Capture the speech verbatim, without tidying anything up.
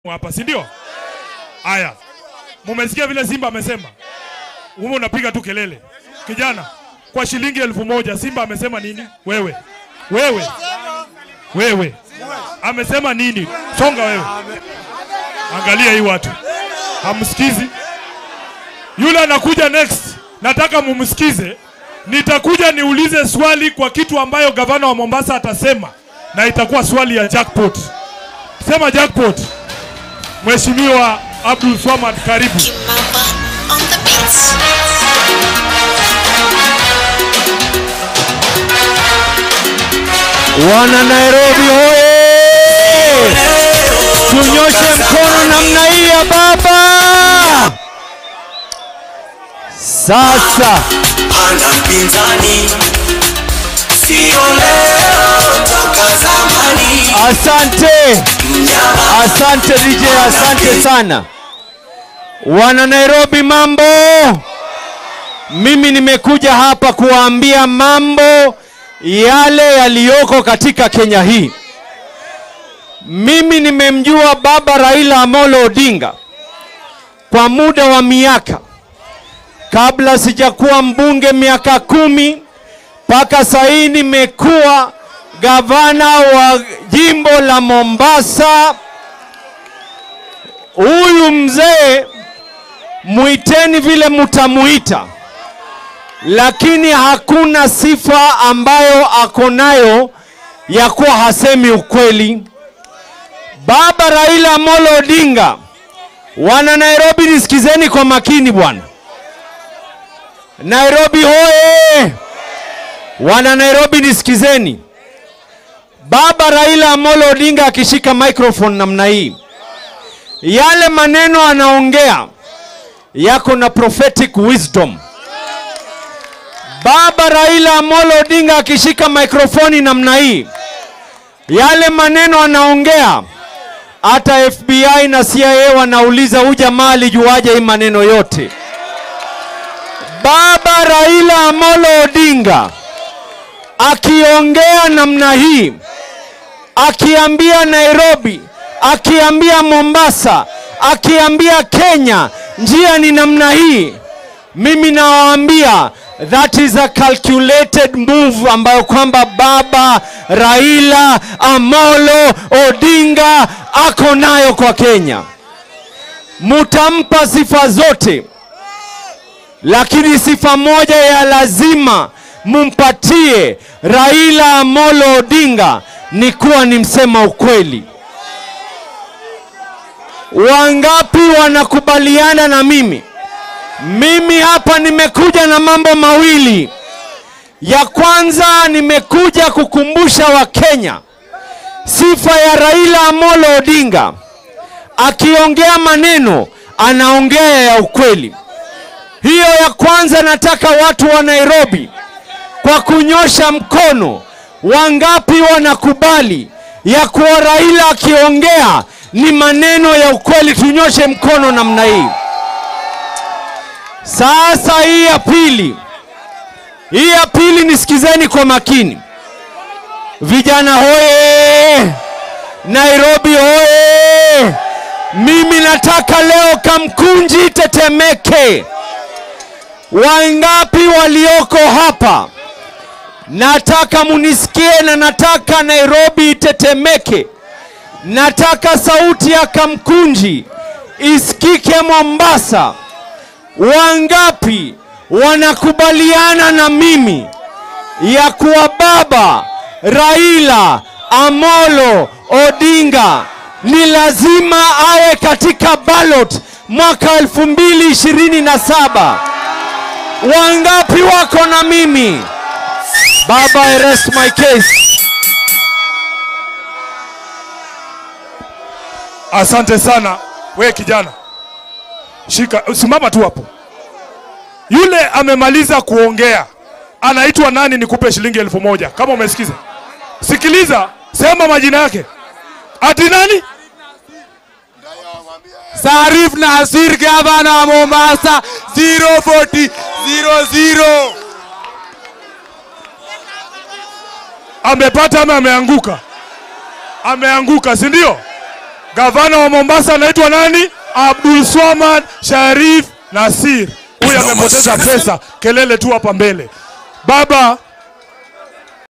hapa, si ndio? Haya. Mumesikia vile Simba amesema? Wewe unapiga tu kelele. Kijana, kwa shilingi elfu moja Simba amesema nini? Wewe. Wewe. Wewe. Amesema nini? Songa wewe. Angalia hii watu. Hamsikizi. Yule anakuja next. Nataka mumsikize. Nitakuja niulize swali kwa kitu ambayo gavana wa Mombasa atasema, na itakuwa swali ya jackpot. Sema jackpot. Mheshimiwa Abdulswamad, karibu. Wana Nairobi hoye! Tunyoshe mkono namna hii ya baba. Sasa ana pinzani, sio leo toka zamani. Asante. Asante D J, asante sana. Wana Nairobi mambo. Mimi nimekuja hapa kuwaambia mambo yale yaliyoko katika Kenya hii. Mimi nimemjua baba Raila Amolo Odinga kwa muda wa miaka. Kabla sijakuwa mbunge miaka kumi, mpaka sasa nimekuwa gavana wa jimbo la Mombasa. Huyu mzee muiteni vile mutamuita, lakini hakuna sifa ambayo akonayo ya kuwa hasemi ukweli. Baba Raila Amolo Odinga, wana Nairobi nisikizeni kwa makini bwana. Nairobi hoye! Wana Nairobi nisikizeni. Baba Raila Amolo Odinga akishika microphone namna hii, yale maneno anaongea yako na prophetic wisdom. Baba Raila Amolo Odinga akishika microphone namna hii, yale maneno anaongea hata F B I na C I A wanauliza huyu jamaa alijuaje hii maneno yote. Baba Raila Amolo Odinga akiongea namna hii, akiambia Nairobi, akiambia Mombasa, akiambia Kenya njia ni namna hii, mimi nawaambia that is a calculated move ambayo kwamba baba Raila Amolo Odinga ako nayo kwa Kenya. Mutampa sifa zote, lakini sifa moja ya lazima mumpatie Raila Amolo Odinga ni kuwa ni msema ukweli. Wangapi wanakubaliana na mimi? Mimi hapa nimekuja na mambo mawili. Ya kwanza, nimekuja kukumbusha Wakenya sifa ya Raila Amolo Odinga. Akiongea maneno anaongea ya ukweli. Hiyo ya kwanza. Nataka watu wa Nairobi kwa kunyosha mkono, wangapi wanakubali ya kuwa Raila akiongea ni maneno ya ukweli? Tunyoshe mkono namna hii. Sasa hii ya pili. Hii ya pili nisikizeni kwa makini. Vijana hoye! Nairobi hoye! Mimi nataka leo Kamkunji tetemeke. Wangapi walioko hapa? Nataka munisikie na nataka Nairobi tetemeke. Nataka sauti ya Kamkunji isikike Mombasa. Wangapi wanakubaliana na mimi ya kuwa baba Raila Amolo Odinga ni lazima awe katika ballot mwaka elfu mbili ishirini na saba? Wangapi wako na mimi? Baba, I rest my case. Asante sana. We kijana, shika, simama tu hapo. Yule amemaliza kuongea anaitwa nani? Nikupe shilingi elfu moja kama umesikiza. Sikiliza, sema majina yake. Ati nani? Sarif Nasir, gavana Mombasa, zero forty zero zero. Amepata ama ameanguka? Ameanguka, si ndio? Gavana wa Mombasa anaitwa nani? Abdulswamad Sharif Nasir. Huyu amepoteza pesa, kelele tu hapa mbele. Baba